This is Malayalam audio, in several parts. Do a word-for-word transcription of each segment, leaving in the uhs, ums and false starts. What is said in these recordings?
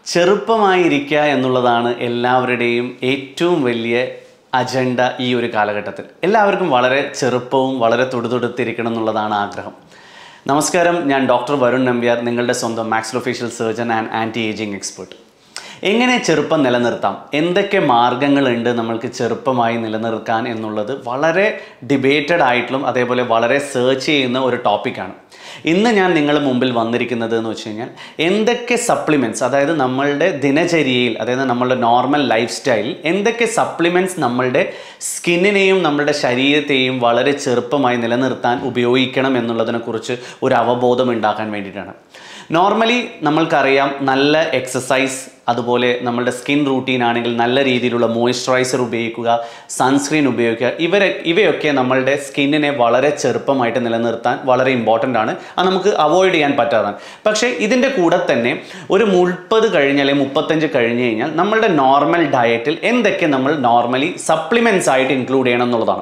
ചെറുപ്പമായിരിക്കുക എന്നുള്ളതാണ് എല്ലാവരുടെയും ഏറ്റവും വലിയ അജണ്ട ഈ ഒരു കാലഘട്ടത്തിൽ. എല്ലാവർക്കും വളരെ ചെറുപ്പവും വളരെ തുടുതുടുത്തിരിക്കണം എന്നുള്ളതാണ് ആഗ്രഹം. നമസ്കാരം, ഞാൻ ഡോക്ടർ വരുൺ നമ്പ്യാർ, നിങ്ങളുടെ സ്വന്തം maxillofacial surgeon and anti ageing expert. എങ്ങനെ ചെറുപ്പം നിലനിർത്താം, എന്തൊക്കെ മാർഗങ്ങളുണ്ട് നമ്മൾക്ക് ചെറുപ്പമായി നിലനിർത്താൻ എന്നുള്ളത് വളരെ ഡിബേറ്റഡ് ആയിട്ടുള്ള അതേപോലെ വളരെ സെർച്ച് ചെയ്യുന്ന ഒരു ടോപ്പിക്കാണ്. ഇന്ന് ഞാൻ നിങ്ങളുടെ മുമ്പിൽ വന്നിരിക്കുന്നത് എന്ന് വെച്ച് കഴിഞ്ഞാൽ എന്തൊക്കെ സപ്ലിമെൻറ്റ്സ്, അതായത് നമ്മളുടെ ദിനചര്യയിൽ, അതായത് നമ്മളുടെ നോർമൽ ലൈഫ് സ്റ്റൈലിൽ എന്തൊക്കെ സപ്ലിമെൻറ്റ്സ് നമ്മളുടെ സ്കിന്നിനെയും നമ്മളുടെ ശരീരത്തെയും വളരെ ചെറുപ്പമായി നിലനിർത്താൻ ഉപയോഗിക്കണം എന്നുള്ളതിനെക്കുറിച്ച് ഒരു അവബോധം ഉണ്ടാക്കാൻ വേണ്ടിയിട്ടാണ്. നോർമലി നമ്മൾക്കറിയാം, നല്ല എക്സസൈസ്, അതുപോലെ നമ്മളുടെ സ്കിൻ റൂട്ടീൻ ആണെങ്കിൽ നല്ല രീതിയിലുള്ള മോയ്സ്ചറൈസർ ഉപയോഗിക്കുക, സൺസ്ക്രീൻ ഉപയോഗിക്കുക, ഇവരെ ഇവയൊക്കെ നമ്മളുടെ സ്കിന്നിനെ വളരെ ചെറുപ്പമായിട്ട് നിലനിർത്താൻ വളരെ ഇമ്പോർട്ടൻ്റ് ആണ്. അത് നമുക്ക് അവോയ്ഡ് ചെയ്യാൻ പറ്റാതാണ്. പക്ഷേ ഇതിൻ്റെ കൂടെ തന്നെ ഒരു മുപ്പത് കഴിഞ്ഞ് അല്ലെങ്കിൽ മുപ്പത്തഞ്ച് കഴിഞ്ഞ് കഴിഞ്ഞാൽ നമ്മളുടെ നോർമൽ ഡയറ്റിൽ എന്തൊക്കെ നമ്മൾ നോർമലി സപ്ലിമെൻറ്റ്സ് ആയിട്ട് ഇൻക്ലൂഡ് ചെയ്യണം എന്നുള്ളതാണ്.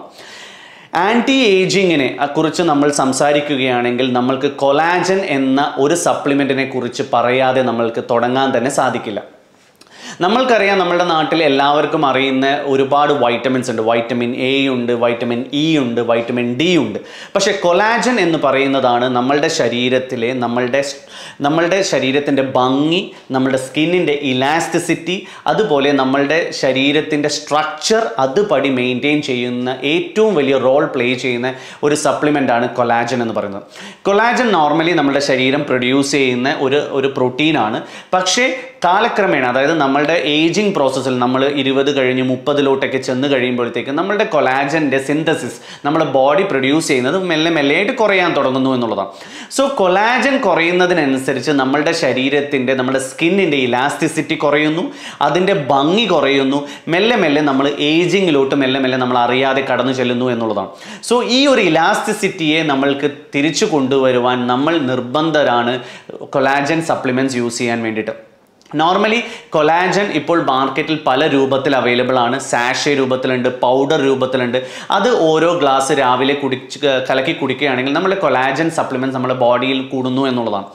ആൻറ്റി ഏജിങ്ങിനെ കുറിച്ച് നമ്മൾ സംസാരിക്കുകയാണെങ്കിൽ നമ്മൾക്ക് കൊളാജൻ എന്ന ഒരു സപ്ലിമെൻറ്റിനെ കുറിച്ച് പറയാതെ നമ്മൾക്ക് തുടങ്ങാൻ തന്നെ സാധിക്കില്ല. നമ്മൾക്കറിയാം, നമ്മുടെ നാട്ടിൽ എല്ലാവർക്കും അറിയുന്ന ഒരുപാട് വൈറ്റമിൻസ് ഉണ്ട്. വൈറ്റമിൻ എ ഉണ്ട്, വൈറ്റമിൻ ഇ ഉണ്ട്, വൈറ്റമിൻ ഡി ഉണ്ട്. പക്ഷേ കൊളാജൻ എന്ന് പറയുന്നതാണ് നമ്മളുടെ ശരീരത്തിലെ നമ്മളുടെ നമ്മളുടെ ശരീരത്തിൻ്റെ ഭംഗി, നമ്മളുടെ സ്കിന്നിൻ്റെ ഇലാസ്റ്റിസിറ്റി, അതുപോലെ നമ്മളുടെ ശരീരത്തിൻ്റെ സ്ട്രക്ചർ അതുപടി മെയിൻറ്റെയിൻ ചെയ്യുന്ന ഏറ്റവും വലിയ റോൾ പ്ലേ ചെയ്യുന്ന ഒരു സപ്ലിമെൻ്റാണ് കൊളാജൻ എന്ന് പറയുന്നത്. കൊളാജൻ നോർമലി നമ്മുടെ ശരീരം പ്രൊഡ്യൂസ് ചെയ്യുന്ന ഒരു ഒരു പ്രോട്ടീനാണ്. പക്ഷേ കാലക്രമേണ, അതായത് നമ്മളുടെ ഏജിങ് പ്രോസസ്സിൽ നമ്മൾ ഇരുപത് കഴിഞ്ഞ് മുപ്പതിലോട്ടൊക്കെ ചെന്ന് കഴിയുമ്പോഴത്തേക്ക് നമ്മളുടെ കൊളാജൻ്റെ സിന്തസിസ് നമ്മുടെ ബോഡി പ്രൊഡ്യൂസ് ചെയ്യുന്നത് മെല്ലെ മെല്ലെയായിട്ട് കുറയാൻ തുടങ്ങുന്നു എന്നുള്ളതാണ്. സോ കൊളാജൻ കുറയുന്നതിനനുസരിച്ച് നമ്മളുടെ ശരീരത്തിൻ്റെ നമ്മുടെ സ്കിന്നിൻ്റെ ഇലാസ്റ്റിസിറ്റി കുറയുന്നു, അതിൻ്റെ ഭംഗി കുറയുന്നു, മെല്ലെ മെല്ലെ നമ്മൾ ഏജിങ്ങിലോട്ട് മെല്ലെ മെല്ലെ നമ്മൾ അറിയാതെ കടന്നു ചെല്ലുന്നു എന്നുള്ളതാണ്. സോ ഈ ഒരു ഇലാസ്റ്റിസിറ്റിയെ നമ്മൾക്ക് തിരിച്ചു കൊണ്ടുവരുവാൻ നമ്മൾ നിർബന്ധരാണ് കൊളാജൻ സപ്ലിമെൻറ്റ്സ് യൂസ് ചെയ്യാൻ വേണ്ടിയിട്ട്. നോർമലി കൊളാജൻ ഇപ്പോൾ മാർക്കറ്റിൽ പല രൂപത്തിൽ അവൈലബിൾ ആണ്. സാഷേ രൂപത്തിലുണ്ട്, പൗഡർ രൂപത്തിലുണ്ട്. അത് ഓരോ ഗ്ലാസ് രാവിലെ കുടിച്ച് കലക്കി കുടിക്കുകയാണെങ്കിൽ നമ്മുടെ കൊളാജൻ സപ്ലിമെൻറ്റ്സ് നമ്മുടെ ബോഡിയിൽ കൂടുന്നു എന്നുള്ളതാണ്.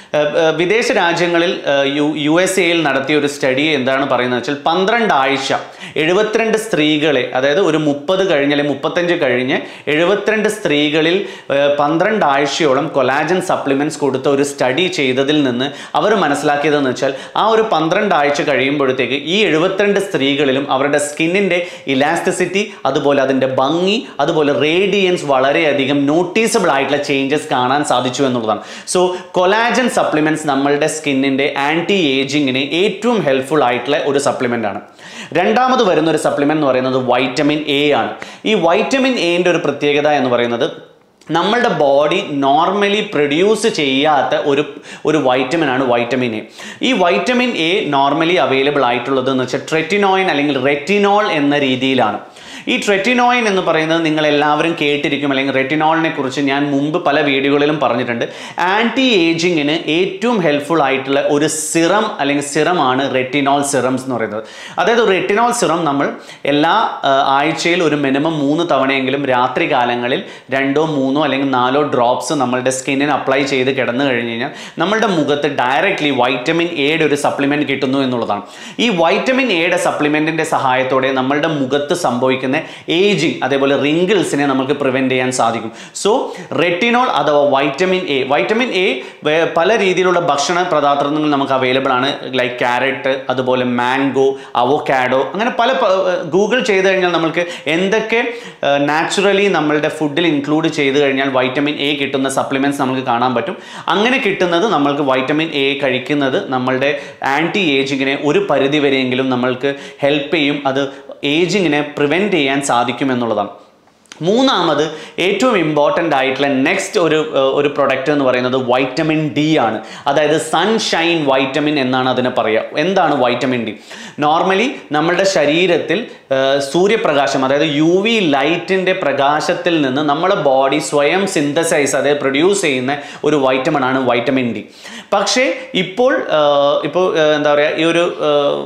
വിദേശ രാജ്യങ്ങളിൽ യു യു എസ് എയിൽ നടത്തിയ ഒരു സ്റ്റഡി എന്താണ് പറയുന്നത് വെച്ചാൽ പന്ത്രണ്ട് ആഴ്ച എഴുപത്തിരണ്ട് സ്ത്രീകളെ, അതായത് ഒരു മുപ്പത് കഴിഞ്ഞ് അല്ലെങ്കിൽ മുപ്പത്തഞ്ച് കഴിഞ്ഞ് എഴുപത്തിരണ്ട് സ്ത്രീകളിൽ പന്ത്രണ്ട് ആഴ്ചയോളം കൊളാജൻ സപ്ലിമെൻറ്റ്സ് കൊടുത്ത ഒരു സ്റ്റഡി ചെയ്തതിൽ നിന്ന് അവർ മനസ്സിലാക്കിയതെന്ന് വെച്ചാൽ ആ ഒരു പന്ത്രണ്ട് ആഴ്ച കഴിയുമ്പോഴത്തേക്ക് ഈ എഴുപത്തിരണ്ട് സ്ത്രീകളിലും അവരുടെ സ്കിന്നിൻ്റെ ഇലാസ്റ്റിസിറ്റി, അതുപോലെ അതിൻ്റെ ഭംഗി, അതുപോലെ റേഡിയൻസ് വളരെയധികം നോട്ടീസബിൾ ആയിട്ടുള്ള ചേഞ്ചസ് കാണാൻ സാധിച്ചു എന്നുള്ളതാണ്. സോ കൊളാജൻ സപ്ലിമെൻറ്റ്സ് നമ്മളുടെ സ്കിന്നിൻ്റെ ആൻറ്റി ഏജിങ്ങിന് ഏറ്റവും ഹെൽപ്ഫുൾ ആയിട്ടുള്ള ഒരു സപ്ലിമെൻ്റ് ആണ്. രണ്ടാമത് വരുന്ന ഒരു സപ്ലിമെൻ്റ് എന്ന് പറയുന്നത് വൈറ്റമിൻ എ ആണ്. ഈ വൈറ്റമിൻ എയുടെ ഒരു പ്രത്യേകത എന്ന് പറയുന്നത് നമ്മളുടെ ബോഡി നോർമലി പ്രൊഡ്യൂസ് ചെയ്യാത്ത ഒരു ഒരു വൈറ്റമിൻ ആണ് വൈറ്റമിൻ എ. ഈ വൈറ്റമിൻ എ നോർമലി അവൈലബിൾ ആയിട്ടുള്ളത് എന്ന് വെച്ചാൽ ട്രെറ്റിനോയിൻ അല്ലെങ്കിൽ റെറ്റിനോൾ എന്ന രീതിയിലാണ്. ഈ ട്രെറ്റിനോയിൻ എന്ന് പറയുന്നത് നിങ്ങൾ എല്ലാവരും കേട്ടിരിക്കും, അല്ലെങ്കിൽ റെറ്റിനോളിനെ കുറിച്ച് ഞാൻ മുമ്പ് പല വീഡിയോകളിലും പറഞ്ഞിട്ടുണ്ട്. ആൻറ്റി ഏജിങ്ങിന് ഏറ്റവും ഹെൽപ്ഫുൾ ആയിട്ടുള്ള ഒരു സിറം അല്ലെങ്കിൽ സിറമാണ് റെറ്റിനോൾ സിറംസ് എന്ന് പറയുന്നത്. അതായത് റെറ്റിനോൾ സിറം നമ്മൾ എല്ലാ ആഴ്ചയിൽ ഒരു മിനിമം മൂന്ന് തവണയെങ്കിലും രാത്രി കാലങ്ങളിൽ രണ്ടോ മൂന്നോ അല്ലെങ്കിൽ നാലോ ഡ്രോപ്സ് നമ്മളുടെ സ്കിന്നിന് അപ്ലൈ ചെയ്ത് കിടന്നു കഴിഞ്ഞ് കഴിഞ്ഞാൽ നമ്മളുടെ മുഖത്ത് ഡയറക്റ്റ്ലി വൈറ്റമിൻ എയുടെ ഒരു സപ്ലിമെൻറ്റ് കിട്ടുന്നു എന്നുള്ളതാണ്. ഈ വൈറ്റമിൻ എയുടെ സപ്ലിമെൻറ്റിൻ്റെ സഹായത്തോടെ നമ്മളുടെ മുഖത്ത് സംഭവിക്കുന്ന ഏജിങ്, അതേപോലെ റിങ്കിൾസിനെ നമുക്ക് പ്രിവെൻറ്റ് ചെയ്യാൻ സാധിക്കും. സോ റെറ്റിനോൾ അഥവാ വൈറ്റമിൻ എ വൈറ്റമിൻ എ പല രീതിയിലുള്ള ഭക്ഷണ പദാർത്ഥങ്ങൾ നമുക്ക് അവൈലബിൾ ആണ്. ലൈക്ക് ക്യാരറ്റ്, അതുപോലെ മാംഗോ, അവോക്കാഡോ, അങ്ങനെ പല ഗൂഗിൾ ചെയ്ത് കഴിഞ്ഞാൽ നമ്മൾക്ക് എന്തൊക്കെ നാച്ചുറലി നമ്മളുടെ ഫുഡിൽ ഇൻക്ലൂഡ് ചെയ്ത് കഴിഞ്ഞാൽ വൈറ്റമിൻ എ കിട്ടുന്ന സപ്ലിമെൻറ്റ്സ് നമുക്ക് കാണാൻ പറ്റും. അങ്ങനെ കിട്ടുന്നത് നമ്മൾക്ക് വൈറ്റമിൻ എ കഴിക്കുന്നത് നമ്മളുടെ ആൻറ്റി ഏജിങ്ങിനെ ഒരു പരിധി വരെയെങ്കിലും നമ്മൾക്ക് ഹെൽപ്പ് ചെയ്യും. അത് ഏജിങ്ങിനെ പ്രിവെൻറ്റ് ചെയ്യാൻ സാധിക്കുമെന്നുള്ളതാണ്. മൂന്നാമത് ഏറ്റവും ഇമ്പോർട്ടൻ്റ് ആയിട്ടുള്ള നെക്സ്റ്റ് ഒരു ഒരു പ്രൊഡക്റ്റ് എന്ന് പറയുന്നത് വൈറ്റമിൻ ഡി ആണ്. അതായത് സൺഷൈൻ വൈറ്റമിൻ എന്നാണ് അതിനെ പറയുക. എന്താണ് വൈറ്റമിൻ ഡി? നോർമലി നമ്മളുടെ ശരീരത്തിൽ സൂര്യപ്രകാശം, അതായത് യു വി ലൈറ്റിൻ്റെ പ്രകാശത്തിൽ നിന്ന് നമ്മുടെ ബോഡി സ്വയം സിന്തസൈസ്, അതായത് പ്രൊഡ്യൂസ് ചെയ്യുന്ന ഒരു വൈറ്റമിൻ ആണ് വൈറ്റമിൻ ഡി. പക്ഷേ ഇപ്പോൾ ഇപ്പോൾ എന്താ പറയുക, ഈ ഒരു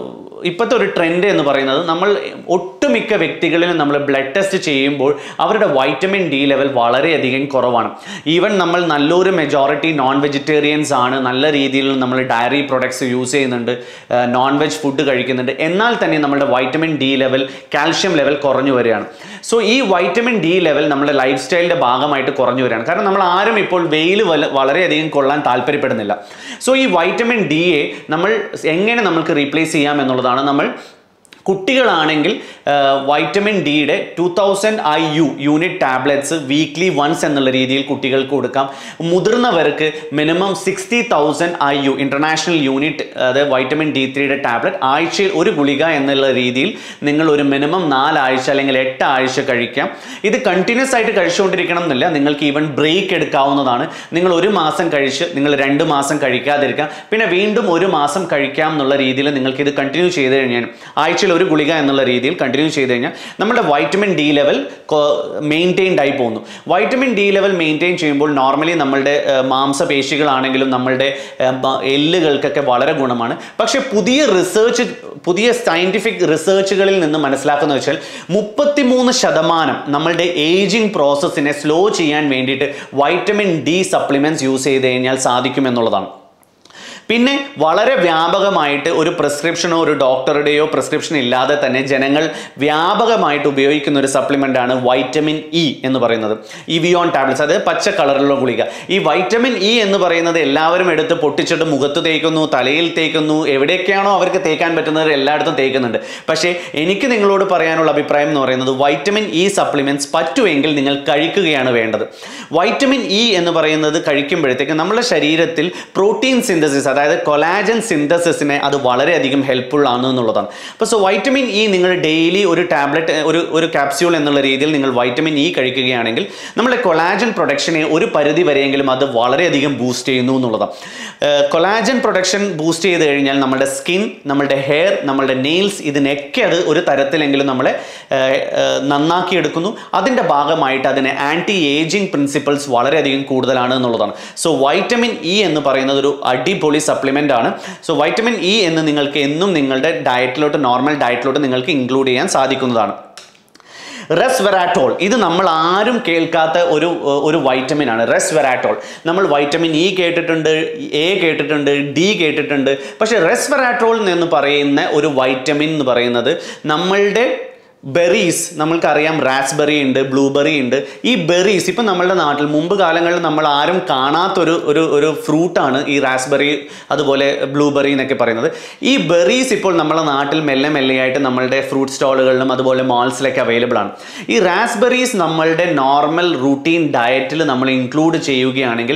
ഇപ്പോഴത്തെ ഒരു ട്രെൻഡ് എന്ന് പറയുന്നത് നമ്മൾ ഒട്ടുമിക്ക വ്യക്തികളിലും നമ്മൾ ബ്ലഡ് ടെസ്റ്റ് ചെയ്യുമ്പോൾ അവരുടെ വൈറ്റമിൻ ഡി ലെവൽ വളരെയധികം കുറവാണ്. ഈവൻ നമ്മൾ നല്ലൊരു മെജോറിറ്റി നോൺ വെജിറ്റേറിയൻസ് ആണ്, നല്ല രീതിയിൽ നമ്മൾ ഡയറി പ്രൊഡക്ട്സ് യൂസ് ചെയ്യുന്നുണ്ട്, നോൺ വെജ് ഫുഡ് കഴിക്കുന്നുണ്ട്, എന്നാൽ തന്നെ നമ്മുടെ vitamin D level, calcium level കുറഞ്ഞു വരികയാണ്. സോ ഈ വൈറ്റമിൻ ഡി ലെവൽ നമ്മുടെ ലൈഫ് സ്റ്റൈലിൻ്റെ ഭാഗമായിട്ട് കുറഞ്ഞു വരികയാണ്. കാരണം നമ്മൾ ആരും ഇപ്പോൾ വെയിൽ വളരെയധികം കൊള്ളാൻ താല്പര്യപ്പെടുന്നില്ല. സോ ഈ വൈറ്റമിൻ ഡിയെ നമ്മൾ എങ്ങനെ നമുക്ക് റീപ്ലേസ് ചെയ്യാം എന്നുള്ളതാണ്. നമ്മൾ കുട്ടികളാണെങ്കിൽ വൈറ്റമിൻ ഡിയുടെ two thousand I U unit tablets weekly once എന്നുള്ള രീതിയിൽ കുട്ടികൾക്ക് കൊടുക്കാം. മുതിർന്നവർക്ക് minimum sixty thousand I U international unit, അതായത് വൈറ്റമിൻ ഡി ത്രീയുടെ ടാബ്ലറ്റ് ആഴ്ചയിൽ ഒരു ഗുളിക എന്നുള്ള രീതിയിൽ നിങ്ങൾ ഒരു മിനിമം നാലാഴ്ച അല്ലെങ്കിൽ എട്ട് ആഴ്ച കഴിക്കാം. ഇത് കണ്ടിന്യൂസ് ആയിട്ട് കഴിച്ചുകൊണ്ടിരിക്കണം എന്നില്ല, നിങ്ങൾക്ക് ഈവൻ ബ്രേക്ക് എടുക്കാവുന്നതാണ്. നിങ്ങൾ ഒരു മാസം കഴിച്ച് നിങ്ങൾ രണ്ട് മാസം കഴിക്കാതിരിക്കാം, പിന്നെ വീണ്ടും ഒരു മാസം കഴിക്കാം എന്നുള്ള രീതിയിൽ നിങ്ങൾക്ക് ഇത് കണ്ടിന്യൂ ചെയ്ത് കഴിഞ്ഞാൽ, ആഴ്ചയിൽ ഒരു ഗുളിക എന്നുള്ള രീതിയിൽ കണ്ടിന്യൂ ചെയ്ത് കഴിഞ്ഞാൽ നമ്മുടെ വൈറ്റമിൻ ഡി ലെവൽ മെയിൻറ്റെയിൻഡ് ആയി പോകുന്നു. വൈറ്റമിൻ ഡി ലെവൽ മെയിൻറ്റെയിൻ ചെയ്യുമ്പോൾ നോർമലി നമ്മളുടെ മാംസപേശികളാണെങ്കിലും നമ്മളുടെ എല്ലുകൾക്കൊക്കെ വളരെ ഗുണമാണ്. പക്ഷേ പുതിയ റിസർച്ച്, പുതിയ സയൻറ്റിഫിക് റിസർച്ചുകളിൽ നിന്ന് മനസ്സിലാക്കുന്നത് വെച്ചാൽ മുപ്പത്തിമൂന്ന് ശതമാനം നമ്മളുടെ ഏജിങ് പ്രോസസ്സിനെ സ്ലോ ചെയ്യാൻ വേണ്ടിയിട്ട് വൈറ്റമിൻ ഡി സപ്ലിമെൻറ്റ്സ് യൂസ് ചെയ്ത് കഴിഞ്ഞാൽ സാധിക്കുമെന്നുള്ളതാണ്. പിന്നെ വളരെ വ്യാപകമായിട്ട് ഒരു പ്രിസ്ക്രിപ്ഷനോ ഒരു ഡോക്ടറുടെയോ പ്രിസ്ക്രിപ്ഷൻ ഇല്ലാതെ തന്നെ ജനങ്ങൾ വ്യാപകമായിട്ട് ഉപയോഗിക്കുന്ന ഒരു സപ്ലിമെൻ്റാണ് വൈറ്റമിൻ ഇ എന്ന് പറയുന്നത്. ഇവിയോൺ ടാബ്ലറ്റ്സ്, അത് പച്ച കളറിലുള്ള ഗുളിക. ഈ വൈറ്റമിൻ ഇ എന്ന് പറയുന്നത് എല്ലാവരും എടുത്ത് പൊട്ടിച്ചിട്ട് മുഖത്ത് തേക്കുന്നു, തലയിൽ തേക്കുന്നു, എവിടെയൊക്കെയാണോ അവർക്ക് തേക്കാൻ പറ്റുന്നത് എല്ലായിടത്തും തേക്കുന്നുണ്ട്. പക്ഷേ എനിക്ക് നിങ്ങളോട് പറയാനുള്ള അഭിപ്രായം എന്ന് പറയുന്നത് വൈറ്റമിൻ ഇ സപ്ലിമെൻറ്റ്സ് പറ്റുമെങ്കിൽ നിങ്ങൾ കഴിക്കുകയാണ് വേണ്ടത്. വൈറ്റമിൻ ഇ എന്ന് പറയുന്നത് കഴിക്കുമ്പോഴത്തേക്ക് നമ്മുടെ ശരീരത്തിൽ പ്രോട്ടീൻ സിന്തസിസ്, അതായത് കൊളാജൻ സിന്തസിസിനെ അത് വളരെയധികം ഹെൽപ്ഫുൾ ആണ് എന്നുള്ളതാണ്. അപ്പോൾ സോ വൈറ്റമിൻ ഇ നിങ്ങൾ ഡെയിലി ഒരു ടാബ്ലറ്റ്, ഒരു ഒരു ക്യാപ്സ്യൂൾ എന്നുള്ള രീതിയിൽ നിങ്ങൾ വൈറ്റമിൻ ഇ കഴിക്കുകയാണെങ്കിൽ നമ്മുടെ കൊളാജൻ പ്രൊഡക്ഷനെ ഒരു പരിധി വരെയെങ്കിലും അത് വളരെയധികം ബൂസ്റ്റ് ചെയ്യുന്നു എന്നുള്ളതാണ്. കൊളാജൻ പ്രൊഡക്ഷൻ ബൂസ്റ്റ് ചെയ്ത് കഴിഞ്ഞാൽ നമ്മുടെ സ്കിൻ, നമ്മുടെ ഹെയർ, നമ്മുടെ നെയിൽസ്, ഇതിനൊക്കെ അത് ഒരു തരത്തിലെങ്കിലും നമ്മളെ നന്നാക്കിയെടുക്കുന്നു. അതിൻ്റെ ഭാഗമായിട്ട് അതിന് ആൻറ്റി ഏജിങ് പ്രിൻസിപ്പിൾസ് വളരെയധികം കൂടുതലാണ് എന്നുള്ളതാണ്. സോ വൈറ്റമിൻ ഇ എന്ന് പറയുന്നത് ഒരു അടിപൊളി സപ്ലിമെൻ്റ് ആണ്. സോ വൈറ്റമിൻ ഇ എന്ന് നിങ്ങൾക്ക് എന്നും നിങ്ങളുടെ ഡയറ്റിലോട്ട്, നോർമൽ ഡയറ്റിലോട്ട് നിങ്ങൾക്ക് ഇൻക്ലൂഡ് ചെയ്യാൻ സാധിക്കുന്നതാണ്. റെസ്വെറാട്രോൾ, ഇത് നമ്മൾ ആരും കേൾക്കാത്ത ഒരു ഒരു വൈറ്റമിൻ ആണ് റെസ്വെറാട്രോൾ. നമ്മൾ വൈറ്റമിൻ ഇ കേട്ടിട്ടുണ്ട്, എ കേട്ടിട്ടുണ്ട്, ഡി കേട്ടിട്ടുണ്ട്. പക്ഷേ റെസ്വെറാട്രോൾ എന്ന് പറയുന്ന ഒരു വൈറ്റമിൻ എന്ന് പറയുന്നത് നമ്മളുടെ ബെറീസ്, നമ്മൾക്കറിയാം റാസ്ബെറി ഉണ്ട്, ബ്ലൂബെറി ഉണ്ട്. ഈ ബെറീസ് ഇപ്പം നമ്മളുടെ നാട്ടിൽ മുമ്പ് കാലങ്ങളിൽ നമ്മൾ ആരും കാണാത്തൊരു ഒരു ഒരു ഫ്രൂട്ടാണ് ഈ റാസ്ബെറി, അതുപോലെ ബ്ലൂബെറി എന്നൊക്കെ പറയുന്നത്. ഈ ബെറീസ് ഇപ്പോൾ നമ്മുടെ നാട്ടിൽ മെല്ലെ മെല്ലെയായിട്ട് നമ്മളുടെ ഫ്രൂട്ട് സ്റ്റോളുകളിലും അതുപോലെ മാൾസിലൊക്കെ അവൈലബിൾ ആണ്. ഈ റാസ്ബെറീസ് നമ്മളുടെ നോർമൽ റൂട്ടീൻ ഡയറ്റിൽ നമ്മൾ ഇൻക്ലൂഡ് ചെയ്യുകയാണെങ്കിൽ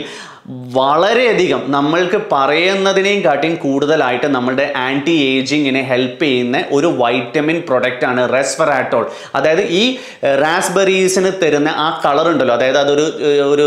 വളരെയധികം നമ്മൾക്ക് പറയുന്നതിനേയും കാട്ടിയും കൂടുതലായിട്ട് നമ്മളുടെ ആൻറ്റി ഏജിങ്ങിനെ ഹെൽപ്പ് ചെയ്യുന്ന ഒരു വൈറ്റമിൻ പ്രൊഡക്റ്റാണ് റെസ്വെറാട്രോൾ. അതായത് ഈ റാസ്ബെറീസിന് തരുന്ന ആ കളർ ഉണ്ടല്ലോ, അതായത് അതൊരു ഒരു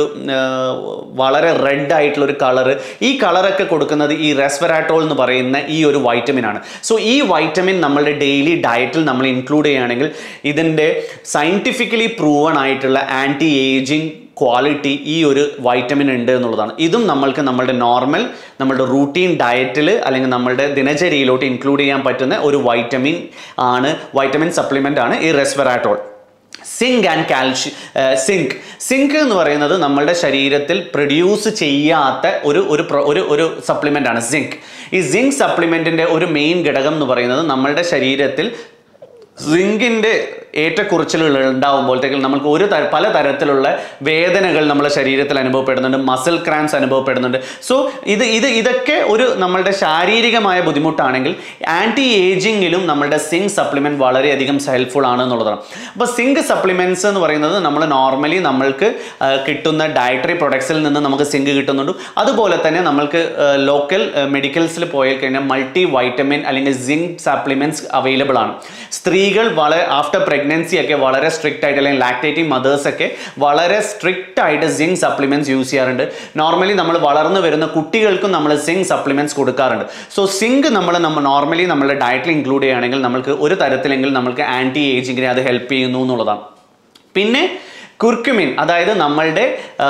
വളരെ റെഡ് ആയിട്ടുള്ളൊരു കളറ്, ഈ കളറൊക്കെ കൊടുക്കുന്നത് ഈ റെസ്വെറാട്രോൾ എന്ന് പറയുന്ന ഈ ഒരു വൈറ്റമിൻ ആണ്. സോ ഈ വൈറ്റമിൻ നമ്മളുടെ ഡെയിലി ഡയറ്റിൽ നമ്മൾ ഇൻക്ലൂഡ് ചെയ്യുകയാണെങ്കിൽ ഇതിൻ്റെ സയൻറ്റിഫിക്കലി പ്രൂവൺ ആയിട്ടുള്ള ആൻറ്റി ഏജിങ് ക്വാളിറ്റി ഈ ഒരു വൈറ്റമിൻ ഉണ്ട് എന്നുള്ളതാണ്. ഇതും നമ്മൾക്ക് നമ്മളുടെ നോർമൽ, നമ്മളുടെ റൂട്ടീൻ ഡയറ്റിൽ അല്ലെങ്കിൽ നമ്മളുടെ ദിനചര്യയിലോട്ട് ഇൻക്ലൂഡ് ചെയ്യാൻ പറ്റുന്ന ഒരു വൈറ്റമിൻ ആണ്, വൈറ്റമിൻ സപ്ലിമെൻ്റ് ആണ് ഈ resveratrol. Zinc and calcium, zinc zinc എന്ന് പറയുന്നത് നമ്മളുടെ ശരീരത്തിൽ പ്രൊഡ്യൂസ് ചെയ്യാത്ത ഒരു ഒരു ഒരു സപ്ലിമെൻ്റ് ആണ് സിങ്ക്. ഈ സിങ്ക് സപ്ലിമെൻറ്റിൻ്റെ ഒരു മെയിൻ ഘടകം എന്ന് പറയുന്നത് നമ്മളുടെ ശരീരത്തിൽ സിങ്കിൻ്റെ ഏറ്റക്കുറച്ചിലുകൾ ഉണ്ടാകുമ്പോഴത്തേക്കും നമുക്ക് ഒരു തര പല തരത്തിലുള്ള വേദനകൾ നമ്മുടെ ശരീരത്തിൽ അനുഭവപ്പെടുന്നുണ്ട്, മസിൽ ക്രാംസ് അനുഭവപ്പെടുന്നുണ്ട്. സോ ഇത് ഇത് ഇതൊക്കെ ഒരു നമ്മളുടെ ശാരീരികമായ ബുദ്ധിമുട്ടാണെങ്കിൽ ആൻറ്റി ഏജിങ്ങിലും നമ്മളുടെ സിങ്ക് സപ്ലിമെൻറ്റ് വളരെയധികം ഹെൽപ്ഫുൾ ആണ് എന്നുള്ളതാണ്. അപ്പോൾ സിങ്ക് സപ്ലിമെൻറ്റ്സ് എന്ന് പറയുന്നത് നമ്മൾ നോർമലി നമ്മൾക്ക് കിട്ടുന്ന ഡയറ്ററി പ്രൊഡക്ട്സിൽ നിന്ന് നമുക്ക് സിങ്ക് കിട്ടുന്നുണ്ട്. അതുപോലെ തന്നെ നമ്മൾക്ക് ലോക്കൽ മെഡിക്കൽസിൽ പോയി കഴിഞ്ഞാൽ മൾട്ടി വൈറ്റമിൻ അല്ലെങ്കിൽ സിങ്ക് സപ്ലിമെൻറ്റ്സ് അവൈലബിൾ ആണ്. സ്ത്രീകൾ വളരെ ആഫ്റ്റർ പ്രഗ്നൻസി ഒക്കെ വളരെ സ്ട്രിക്റ്റ് ആയിട്ട്, അല്ലെങ്കിൽ ലാക്ടേറ്റിംഗ് മദേഴ്സ് ഒക്കെ വളരെ സ്ട്രിക്റ്റ് ആയിട്ട് സിങ്ക് സപ്ലിമെൻറ്റ്സ് യൂസ് ചെയ്യാറുണ്ട്. നോർമലി നമ്മൾ വളർന്നു വരുന്ന കുട്ടികൾക്കും നമ്മൾ സിങ്ക് സപ്ലിമെൻറ്റ്സ് കൊടുക്കാറുണ്ട്. സോ സിങ്ക് നമ്മൾ നമ്മൾ നോർമലി നമ്മുടെ ഡയറ്റിൽ ഇൻക്ലൂഡ് ചെയ്യുകയാണെങ്കിൽ നമുക്ക് ഒരു തരത്തിലെങ്കിലും നമുക്ക് ആൻറ്റി ഏജിങ്ങിനെ അത് ഹെൽപ്പ് ചെയ്യുന്നു എന്നുള്ളതാണ്. പിന്നെ കുർക്കുമിൻ അതായത് നമ്മളുടെ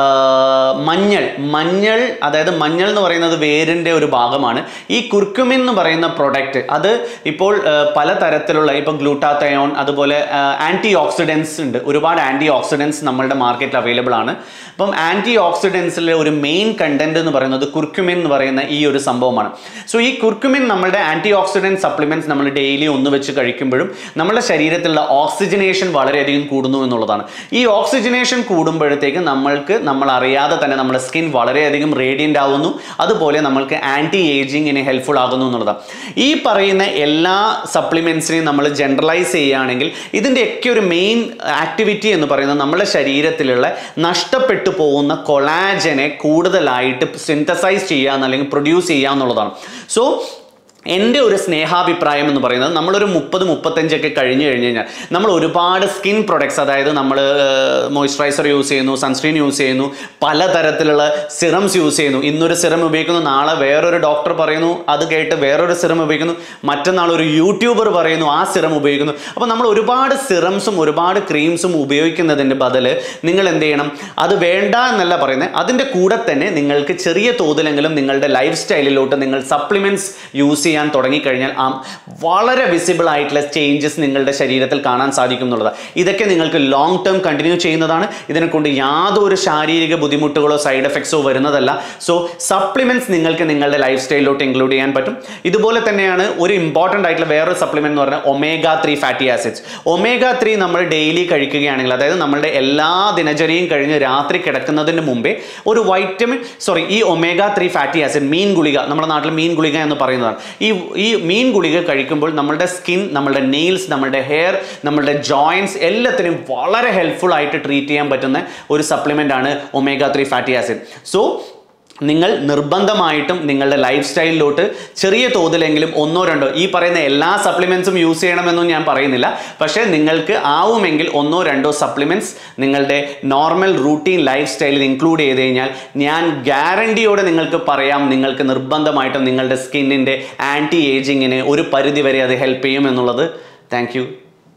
മഞ്ഞൾ മഞ്ഞൾ അതായത് മഞ്ഞൾ എന്ന് പറയുന്നത് വേരിൻ്റെ ഒരു ഭാഗമാണ്. ഈ കുർക്കുമിൻ എന്ന് പറയുന്ന പ്രൊഡക്റ്റ് അത് ഇപ്പോൾ പലതരത്തിലുള്ള ഇപ്പം ഗ്ലൂട്ടാത്തയോൺ അതുപോലെ ആൻറ്റി ഓക്സിഡൻസ് ഉണ്ട്. ഒരുപാട് ആൻറ്റി ഓക്സിഡൻസ് നമ്മളുടെ മാർക്കറ്റിൽ അവൈലബിൾ ആണ്. അപ്പം ആൻറ്റി ഓക്സിഡൻസിലെ ഒരു മെയിൻ കണ്ടന്റ് എന്ന് പറയുന്നത് കുർക്കുമിൻ എന്ന് പറയുന്ന ഈ ഒരു സംഭവമാണ്. സോ ഈ കുർക്കുമിൻ നമ്മുടെ ആൻറ്റി ഓക്സിഡൻറ്റ് സപ്ലിമെന്റ്സ് നമ്മൾ ഡെയിലി ഒന്ന് വെച്ച് കഴിക്കുമ്പോഴും നമ്മുടെ ശരീരത്തിലുള്ള ഓക്സിജനേഷൻ വളരെയധികം കൂടുന്നു എന്നുള്ളതാണ്. ഈ ഓക്സിജനേഷൻ കൂടുമ്പോഴത്തേക്ക് നമ്മൾക്ക് നമ്മൾ അറിയാതെ തന്നെ നമ്മുടെ സ്കിൻ വളരെയധികം റേഡിയൻ്റ് ആവുന്നു, അതുപോലെ നമ്മൾക്ക് ആൻറ്റി ഏജിങ്ങിന് ഹെൽപ്ഫുൾ ആകുന്നു എന്നുള്ളതാണ്. ഈ പറയുന്ന എല്ലാ സപ്ലിമെന്റ്സിനെയും നമ്മൾ ജനറലൈസ് ചെയ്യുകയാണെങ്കിൽ ഇതിൻ്റെയൊക്കെ ഒരു മെയിൻ ആക്ടിവിറ്റി എന്ന് പറയുന്നത് നമ്മുടെ ശരീരത്തിലുള്ള നഷ്ടപ്പെട്ടു പോകുന്ന കൊളാജനെ കൂടുതലായിട്ട് സിന്തസൈസ് ചെയ്യുക അല്ലെങ്കിൽ പ്രൊഡ്യൂസ് ചെയ്യുക എന്നുള്ളതാണ്. സോ എൻ്റെ ഒരു സ്നേഹാഭിപ്രായം എന്ന് പറയുന്നത് നമ്മളൊരു മുപ്പത് മുപ്പത്തഞ്ചൊക്കെ കഴിഞ്ഞ് കഴിഞ്ഞ് കഴിഞ്ഞാൽ നമ്മൾ ഒരുപാട് സ്കിൻ പ്രൊഡക്ട്സ്, അതായത് നമ്മൾ മോയ്സ്ചറൈസർ യൂസ് ചെയ്യുന്നു, സൺസ്ക്രീൻ യൂസ് ചെയ്യുന്നു, പലതരത്തിലുള്ള സിറംസ് യൂസ് ചെയ്യുന്നു. ഇന്നൊരു സിറം ഉപയോഗിക്കുന്നു, നാളെ വേറൊരു ഡോക്ടർ പറയുന്നു, അത് കേട്ട് വേറൊരു സിറം ഉപയോഗിക്കുന്നു, മറ്റന്നാൾ ഒരു യൂട്യൂബർ പറയുന്നു ആ സിറം ഉപയോഗിക്കുന്നു. അപ്പോൾ നമ്മൾ ഒരുപാട് സിറംസും ഒരുപാട് ക്രീംസും ഉപയോഗിക്കുന്നതിൻ്റെ ബദൽ നിങ്ങൾ എന്ത് ചെയ്യണം, അത് വേണ്ട എന്നല്ല പറയുന്നത്, അതിൻ്റെ കൂടെ തന്നെ നിങ്ങൾക്ക് ചെറിയ തോതിലെങ്കിലും നിങ്ങളുടെ ലൈഫ് സ്റ്റൈലിലോട്ട് നിങ്ങൾ സപ്ലിമെൻറ്റ്സ് യൂസ് ചെയ്യാൻ തുടങ്ങിക്കഴിഞ്ഞാൽ ആ വളരെ വിസിബിൾ ആയിട്ടുള്ള ചേഞ്ചസ് നിങ്ങളുടെ ശരീരത്തിൽ കാണാൻ സാധിക്കും എന്നുള്ളതാണ്. ഇതൊക്കെ നിങ്ങൾക്ക് ലോങ് ടേം കണ്ടിന്യൂ ചെയ്യുന്നതാണ്. ഇതിനെ കൊണ്ട് യാതൊരു ശാരീരിക ബുദ്ധിമുട്ടുകളോ സൈഡ് എഫക്ട്സോ വരുന്നതല്ല. സോ സപ്ലിമെന്റ്സ് നിങ്ങൾക്ക് നിങ്ങളുടെ ലൈഫ് സ്റ്റൈലിലോട്ട് ഇൻക്ലൂഡ് ചെയ്യാൻ പറ്റും. ഇതുപോലെ തന്നെയാണ് ഒരു ഇമ്പോർട്ടൻ്റ് ആയിട്ടുള്ള വേറൊരു സപ്ലിമെന്റ് എന്ന് പറഞ്ഞാൽ omega three fatty acids. Omega three നമ്മൾ ഡെയിലി കഴിക്കുകയാണെങ്കിൽ, അതായത് നമ്മുടെ എല്ലാ ദിനചര്യയും കഴിഞ്ഞ് രാത്രി കിടക്കുന്നതിന് മുമ്പേ ഒരു വൈറ്റമിൻ സോറി ഈ ഒമേഗ ത്രീ ഫാറ്റി ആസിഡ് മീൻ ഗുളിക, നമ്മുടെ നാട്ടിൽ മീൻ ഗുളിക എന്ന് പറയുന്നതാണ്. ഈ ഈ മീൻ ഗുളിക കഴിക്കുമ്പോൾ നമ്മളുടെ സ്കിൻ, നമ്മളുടെ നെയിൽസ്, നമ്മളുടെ ഹെയർ, നമ്മളുടെ ജോയിൻറ്റ്സ് എല്ലാത്തിനും വളരെ ഹെൽപ്ഫുൾ ആയിട്ട് ട്രീറ്റ് ചെയ്യാൻ പറ്റുന്ന ഒരു സപ്ലിമെൻ്റ് ആണ് omega three fatty acid. So നിങ്ങൾ നിർബന്ധമായിട്ടും നിങ്ങളുടെ ലൈഫ് സ്റ്റൈലിലോട്ട് ചെറിയ തോതിലെങ്കിലും ഒന്നോ രണ്ടോ, ഈ പറയുന്ന എല്ലാ സപ്ലിമെൻറ്റ്സും യൂസ് ചെയ്യണമെന്നും ഞാൻ പറയുന്നില്ല, പക്ഷേ നിങ്ങൾക്ക് ആവുമെങ്കിൽ ഒന്നോ രണ്ടോ സപ്ലിമെൻറ്റ്സ് നിങ്ങളുടെ നോർമൽ റൂട്ടീൻ ലൈഫ് സ്റ്റൈലിൽ ഇൻക്ലൂഡ് ചെയ്ത് കഴിഞ്ഞാൽ ഞാൻ ഗ്യാരണ്ടിയോടെ നിങ്ങൾക്ക് പറയാം, നിങ്ങൾക്ക് നിർബന്ധമായിട്ടും നിങ്ങളുടെ സ്കിന്നിൻ്റെ ആൻറ്റി ഏജിങ്ങിന് ഒരു പരിധിവരെ അത് ഹെൽപ്പ് ചെയ്യും എന്നുള്ളത്. Thank U.